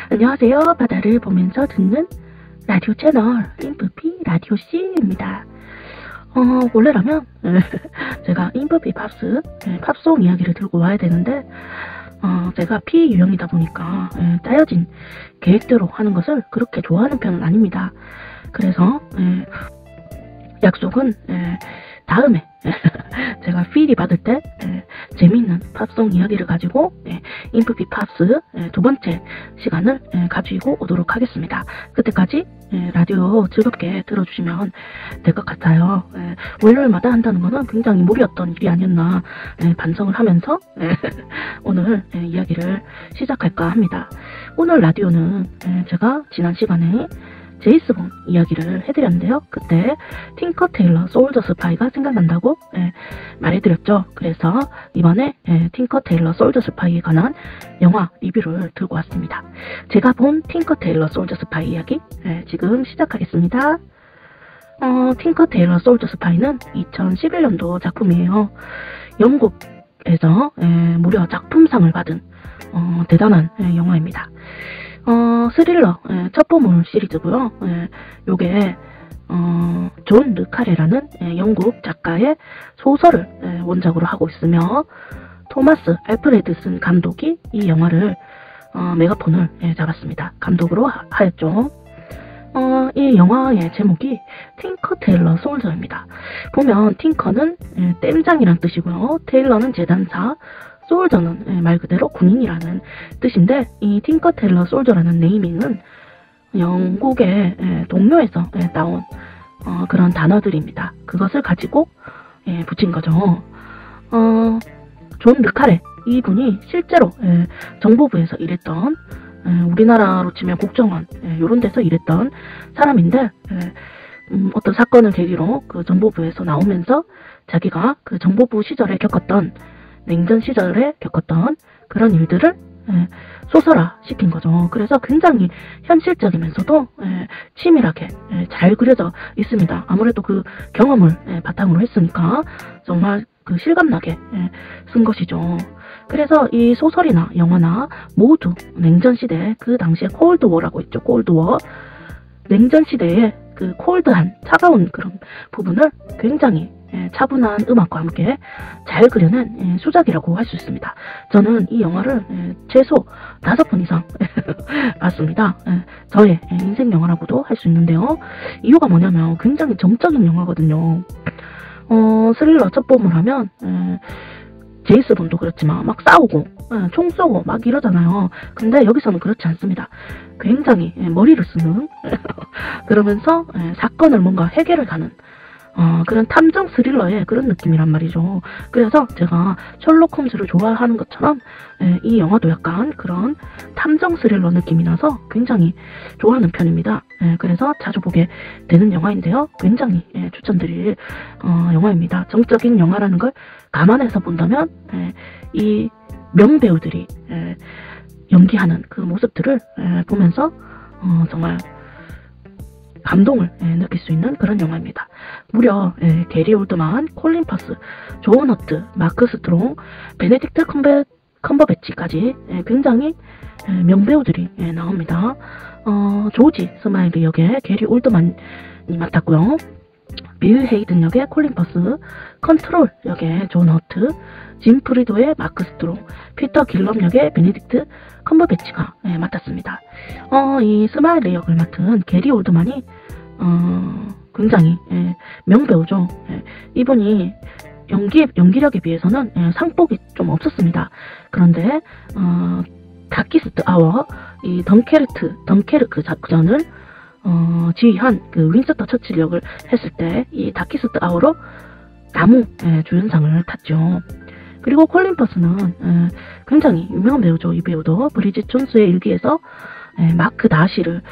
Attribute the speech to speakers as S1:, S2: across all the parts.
S1: 안녕하세요. 바다를 보면서 듣는 라디오 채널 인프피 라디오 C입니다. 원래라면 제가 인프피 팝스, 팝송 이야기를 들고 와야 되는데 제가 피유형이다 보니까 짜여진 계획대로 하는 것을 그렇게 좋아하는 편은 아닙니다. 그래서 약속은 다음에 제가 필이 받을 때 재미있는 팝송 이야기를 가지고 인프피 팝스 두 번째 시간을 가지고 오도록 하겠습니다. 그때까지 라디오 즐겁게 들어주시면 될 것 같아요. 월요일마다 한다는 것은 굉장히 무리였던 일이 아니었나 반성을 하면서 오늘 이야기를 시작할까 합니다. 오늘 라디오는 제가 지난 시간에 제임스 본 이야기를 해드렸는데요. 그때 틴커 테일러 솔저 스파이가 생각난다고 말해드렸죠. 그래서 이번에 틴커 테일러 솔저 스파이에 관한 영화 리뷰를 들고 왔습니다. 제가 본 틴커 테일러 솔저 스파이 이야기 지금 시작하겠습니다. 틴커 테일러 솔저 스파이는 2011년도 작품이에요. 영국에서 무려 작품상을 받은 대단한 영화입니다. 스릴러 첩보물 시리즈고요. 요게 존 르카레라는 영국 작가의 소설을 원작으로 하고 있으며 토마스 알프레드슨 감독이 이 영화를 메가폰을 잡았습니다. 감독으로 하였죠. 이 영화의 제목이 틴커 테일러 솔저입니다. 보면 틴커는 땜장이란 뜻이고요. 테일러는 재단사, 솔저는 말 그대로 군인이라는 뜻인데 이 틴커 테일러 솔저라는 네이밍은 영국의 동료에서 나온 그런 단어들입니다. 그것을 가지고 붙인 거죠. 존 르카레 이분이 실제로 정보부에서 일했던 우리나라로 치면 국정원 이런 데서 일했던 사람인데 어떤 사건을 계기로 그 정보부에서 나오면서 자기가 그 정보부 시절에 겪었던 냉전 시절에 겪었던 그런 일들을 소설화 시킨 거죠. 그래서 굉장히 현실적이면서도 치밀하게 잘 그려져 있습니다. 아무래도 그 경험을 바탕으로 했으니까 정말 그 실감나게 쓴 것이죠. 그래서 이 소설이나 영화나 모두 냉전 시대, 그 당시에 콜드워라고 했죠. 콜드워. 냉전 시대에 그 콜드한 차가운 그런 부분을 굉장히 차분한 음악과 함께 잘 그려낸 수작이라고 할 수 있습니다. 저는 이 영화를 최소 5번 이상 봤습니다. 저의 인생 영화라고도 할 수 있는데요. 이유가 뭐냐면 굉장히 정적인 영화거든요. 스릴러 첩보물 하면 제임스 본도 그렇지만 막 싸우고 총 쏘고 막 이러잖아요. 근데 여기서는 그렇지 않습니다. 굉장히 머리를 쓰는 그러면서 사건을 뭔가 해결을 가는 그런 탐정 스릴러의 그런 느낌이란 말이죠. 그래서 제가 셜록 홈즈를 좋아하는 것처럼 이 영화도 약간 그런 탐정 스릴러 느낌이 나서 굉장히 좋아하는 편입니다. 그래서 자주 보게 되는 영화인데요. 굉장히 추천드릴 영화입니다. 정적인 영화라는 걸 감안해서 본다면 이 명배우들이 연기하는 그 모습들을 보면서 정말 감동을 느낄 수 있는 그런 영화입니다. 무려 게리 올드만, 콜린 퍼스, 조언 허트, 마크 스트롱, 베네딕트 컴버배치까지 굉장히 명배우들이 나옵니다. 조지 스마일리 역의 게리 올드만이 맡았고요. 빌 헤이든 역의 콜린 퍼스, 컨트롤 역의 존 허트, 짐 프리도의 마크 스트롱, 피터 길럼 역의 베네딕트 컴버배치가 맡았습니다. 이 스마일리 역을 맡은 게리 올드만이 굉장히 명배우죠. 이분이 연기력에 비해서는 상복이 좀 없었습니다. 그런데 다키스트 아워, 이 덩케르크 작전을 지휘한 그 윈스터 처칠 역을 했을 때 이 다키스트 아워로 나무 주연상을 탔죠. 그리고 콜린 퍼스는 굉장히 유명한 배우죠. 이 배우도 브리짓 존스의 일기에서 마크 다시를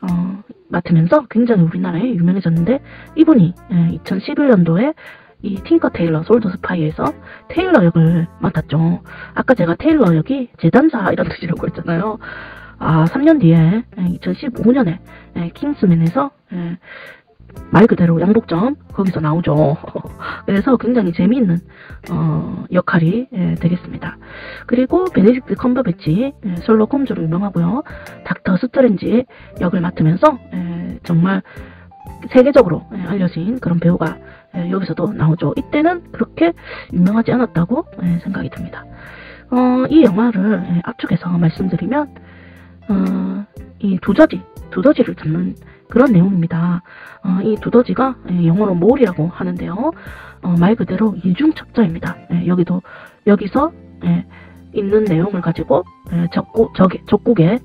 S1: 맡으면서 굉장히 우리나라에 유명해졌는데 이분이 2011년도에 이 틴커 테일러 솔저 스파이에서 테일러 역을 맡았죠. 아까 제가 테일러 역이 재단사 이런 뜻이라고 했잖아요. 3년 뒤에 2015년에 킹스맨에서 말 그대로 양복점 거기서 나오죠. 그래서 굉장히 재미있는 역할이 되겠습니다. 그리고 베네딕트 컴버배치 셜록 홈즈로 유명하고요. 닥터 스트레인지 역을 맡으면서 정말 세계적으로 알려진 그런 배우가 여기서도 나오죠. 이때는 그렇게 유명하지 않았다고 생각이 듭니다. 이 영화를 압축해서 말씀드리면 이 두더지를 잡는 그런 내용입니다. 이 두더지가 영어로 몰이라고 하는데요. 말 그대로 이중첩자입니다. 여기서 있는 내용을 가지고 적국에게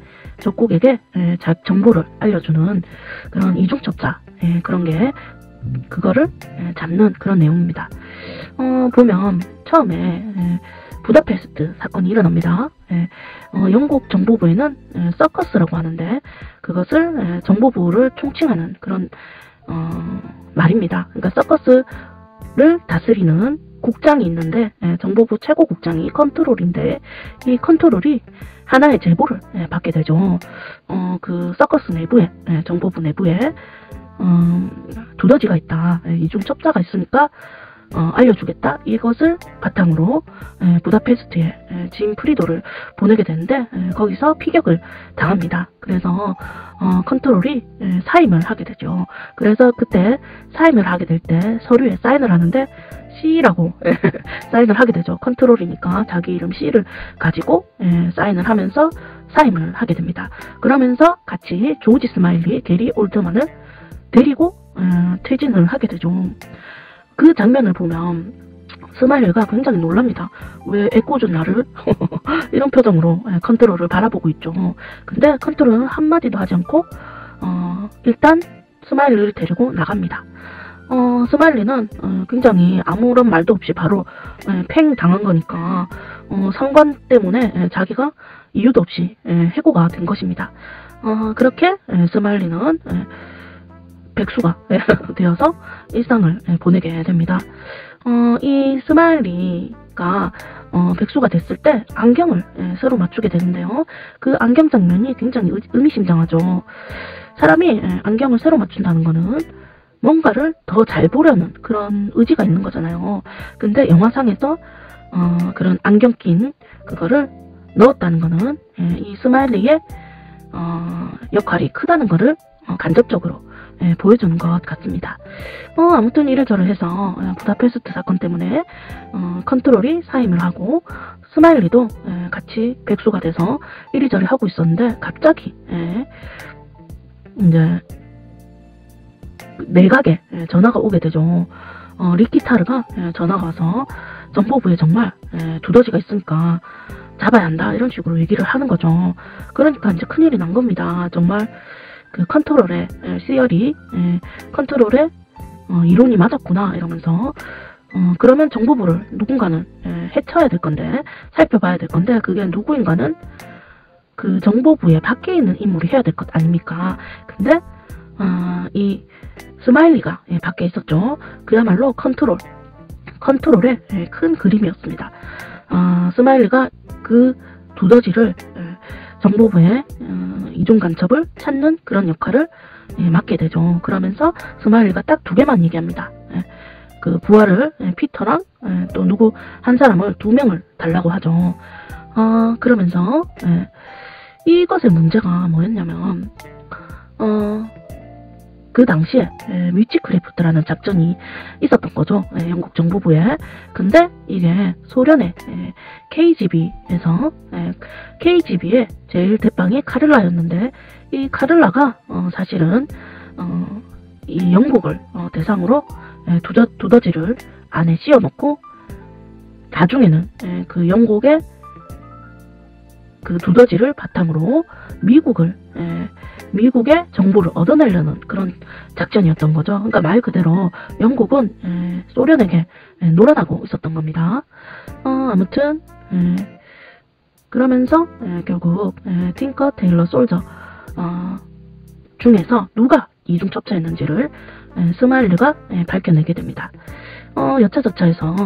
S1: 정보를 알려주는 그런 이중첩자 그런 게 그거를 잡는 그런 내용입니다. 보면 처음에 부다페스트 사건이 일어납니다. 영국 정보부에는 서커스라고 하는데 그것을 정보부를 총칭하는 그런 말입니다. 그러니까 서커스를 다스리는 국장이 있는데 정보부 최고 국장이 컨트롤인데 이 컨트롤이 하나의 제보를 받게 되죠. 그 서커스 내부에 정보부 내부에 두더지가 있다. 이중첩자가 있으니까 알려주겠다. 이것을 바탕으로 부다페스트에 짐 프리도를 보내게 되는데 거기서 피격을 당합니다. 그래서 컨트롤이 사임을 하게 되죠. 그래서 그때 사임을 하게 될 때 서류에 사인을 하는데 C라고 사인을 하게 되죠. 컨트롤이니까 자기 이름 C를 가지고 사인을 하면서 사임을 하게 됩니다. 그러면서 같이 조지 스마일리, 게리 올드만을 데리고 퇴진을 하게 되죠. 그 장면을 보면 스마일리가 굉장히 놀랍니다. 왜 애꿎은 나를 이런 표정으로 컨트롤을 바라보고 있죠. 근데 컨트롤은 한마디도 하지 않고 일단 스마일리를 데리고 나갑니다. 스마일리는 굉장히 아무런 말도 없이 바로 팽 당한 거니까 상관 때문에 자기가 이유도 없이 해고가 된 것입니다. 그렇게 스마일리는 백수가 되어서 일상을 보내게 됩니다. 이 스마일리가 백수가 됐을 때 안경을 새로 맞추게 되는데요. 그 안경 장면이 굉장히 의미심장하죠. 사람이 안경을 새로 맞춘다는 거는 뭔가를 더 잘 보려는 그런 의지가 있는 거잖아요. 근데 영화상에서 그런 안경 낀 그거를 넣었다는 거는 이 스마일리의 역할이 크다는 거를 간접적으로 보여주는 것 같습니다. 아무튼 이래저래 해서 부다페스트 사건 때문에 컨트롤이 사임을 하고 스마일리도 같이 백수가 돼서 이리저리 하고 있었는데 갑자기 이제 내각에 전화가 오게 되죠. 리키타르가 전화가 와서 정보부에 정말 두더지가 있으니까 잡아야 한다 이런 식으로 얘기를 하는 거죠. 그러니까 이제 큰일이 난 겁니다. 정말 그 컨트롤의 시열이 컨트롤의 이론이 맞았구나 이러면서 그러면 정보부를 누군가는 해쳐야 될 건데 살펴봐야 될 건데 그게 누구인가는 그 정보부의 밖에 있는 인물이 해야 될 것 아닙니까? 근데 이 스마일리가 밖에 있었죠. 그야말로 컨트롤의 큰 그림이었습니다. 스마일리가 그 두더지를 정보부의 이중 간첩을 찾는 그런 역할을 맡게 되죠. 그러면서 스마일리가 딱 두 개만 얘기합니다. 그 부하를 피터랑 또 누구 한 사람을 2명을 달라고 하죠. 그러면서 이것의 문제가 뭐였냐면 그 당시에 위치크래프트라는 작전이 있었던 거죠. 영국 정보부에. 근데 이게 소련의 KGB에서 KGB의 제일 대빵이 카를라였는데 이 카를라가 사실은 이 영국을 대상으로 두더지를 안에 씌워놓고 나중에는 그 영국의 그 두더지를 바탕으로 미국의 정보를 얻어내려는 그런 작전이었던 거죠. 그러니까 말 그대로 영국은 소련에게 놀아나고 있었던 겁니다. 아무튼 그러면서 결국 틴커 테일러 솔저 중에서 누가 이중첩자였는지를 스마일리가 밝혀내게 됩니다. 여차저차해서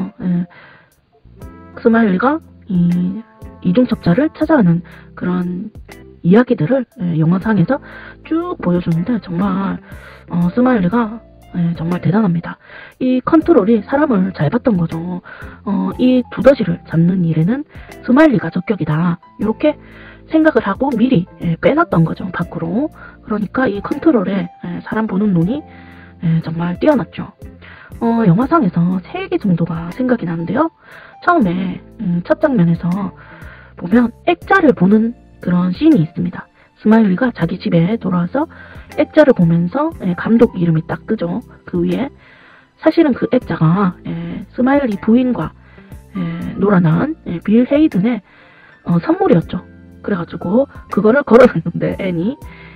S1: 스마일리가 이중첩자를 찾아가는 그런 이야기들을 영화상에서 쭉 보여주는데 정말 스마일리가 정말 대단합니다. 이 컨트롤이 사람을 잘 봤던 거죠. 이 두더지를 잡는 일에는 스마일리가 적격이다. 이렇게 생각을 하고 미리 빼놨던 거죠, 밖으로. 그러니까 이 컨트롤에 사람 보는 눈이 정말 뛰어났죠. 영화상에서 3개 정도가 생각이 나는데요. 처음에 첫 장면에서 보면 액자를 보는 그런 씬이 있습니다. 스마일리가 자기 집에 돌아와서 액자를 보면서 감독 이름이 딱 뜨죠. 그 위에. 사실은 그 액자가 스마일리 부인과 놀아난 빌 헤이든의 선물이었죠. 그래가지고 그거를 걸어놨는데 앤이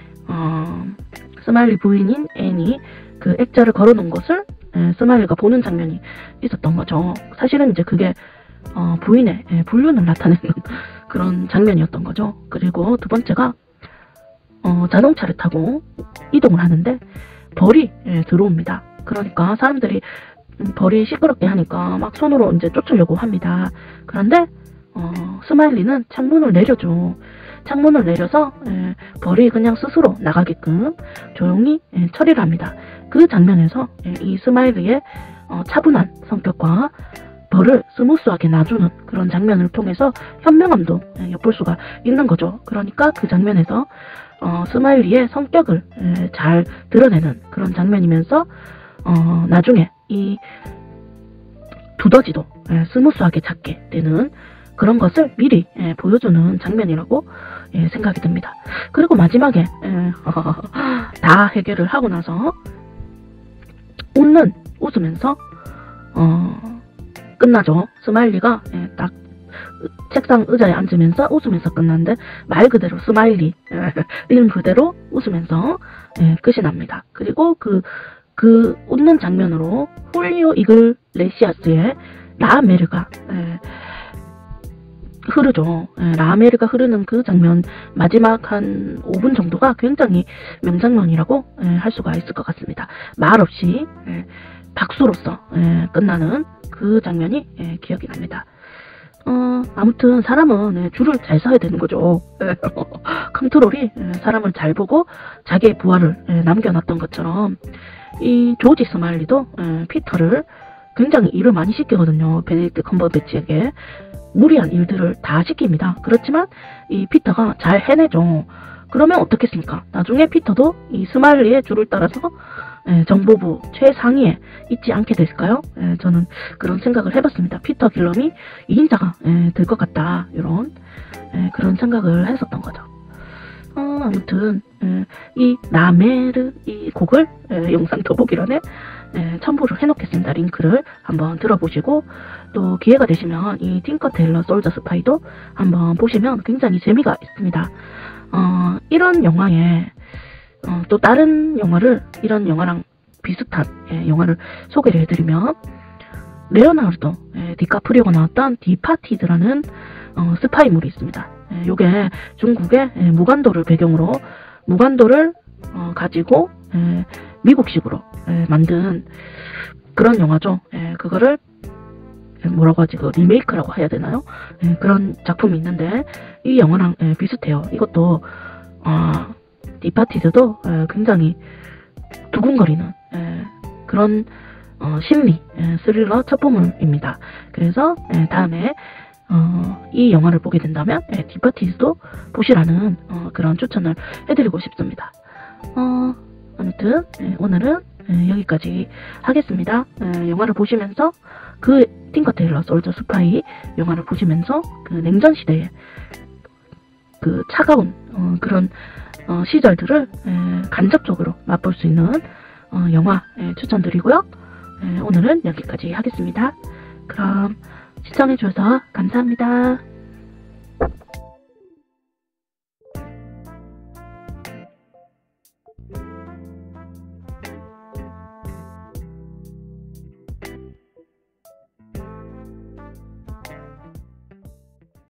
S1: 스마일리 부인인 앤이 그 액자를 걸어놓은 것을 스마일리가 보는 장면이 있었던 거죠. 사실은 이제 그게 부인의 불륜을 나타내는 그런 장면이었던 거죠. 그리고 두 번째가 자동차를 타고 이동을 하는데 벌이 들어옵니다. 그러니까 사람들이 벌이 시끄럽게 하니까 막 손으로 이제 쫓으려고 합니다. 그런데 스마일리는 창문을 내려줘. 창문을 내려서 벌이 그냥 스스로 나가게끔 조용히 처리를 합니다. 그 장면에서 이 스마일리의 차분한 성격과 벌을 스무스하게 놔주는 그런 장면을 통해서 현명함도 엿볼 수가 있는 거죠. 그러니까 그 장면에서 스마일리의 성격을 잘 드러내는 그런 장면이면서 나중에 이 두더지도 스무스하게 잡게 되는 그런 것을 미리 보여주는 장면이라고 생각이 듭니다. 그리고 마지막에 다 해결을 하고 나서 웃으면서 끝나죠. 스마일리가 딱 책상 의자에 앉으면서 웃으면서 끝났는데 말 그대로 스마일리 이름 그대로 웃으면서 끝이 납니다. 그리고 그 웃는 장면으로 훌리오 이글레시아스의 라메르가 흐르죠. 라메르가 흐르는 그 장면 마지막 한 5분 정도가 굉장히 명장면이라고 할 수가 있을 것 같습니다. 말없이 박수로서 끝나는 그 장면이 기억이 납니다. 아무튼 사람은 줄을 잘 서야 되는 거죠. 컨트롤이 사람을 잘 보고 자기의 부하를 남겨놨던 것처럼 이 조지 스마일리도 피터를 굉장히 일을 많이 시키거든요. 베네딕트 컴버배치에게 무리한 일들을 다 시킵니다. 그렇지만 이 피터가 잘 해내죠. 그러면 어떻겠습니까? 나중에 피터도 이 스마일리의 줄을 따라서 정보부 최상위에 있지 않게 될까요? 저는 그런 생각을 해봤습니다. 피터 길럼이 2인자가 될 것 같다. 이런 그런 생각을 했었던 거죠. 아무튼 이 라메르 이 곡을 영상 더보기란에 첨부를 해놓겠습니다. 링크를 한번 들어보시고 또 기회가 되시면 이 틴커 테일러 솔저 스파이도 한번 보시면 굉장히 재미가 있습니다. 이런 영화에 또 다른 영화를 이런 영화랑 비슷한 영화를 소개를 해드리면 레오나르도 디카프리오가 나왔던 디파티드라는 스파이물이 있습니다. 요게 중국의 무간도를 배경으로 무간도를 가지고 미국식으로 만든 그런 영화죠. 그거를 뭐라고 하지? 리메이크라고 해야 되나요? 그런 작품이 있는데 이 영화랑 비슷해요. 이것도 디파티드도 굉장히 두근거리는 그런 심리 스릴러 첩보물입니다. 그래서 다음에 이 영화를 보게 된다면 디파티드도 보시라는 그런 추천을 해드리고 싶습니다. 아무튼 오늘은 여기까지 하겠습니다. 영화를 보시면서 그 틴커 테일러 솔저 스파이 영화를 보시면서 그 냉전 시대의 그 차가운 그런 시절들을 간접적으로 맛볼 수 있는 영화 추천드리고요. 오늘은 여기까지 하겠습니다. 그럼 시청해주셔서 감사합니다.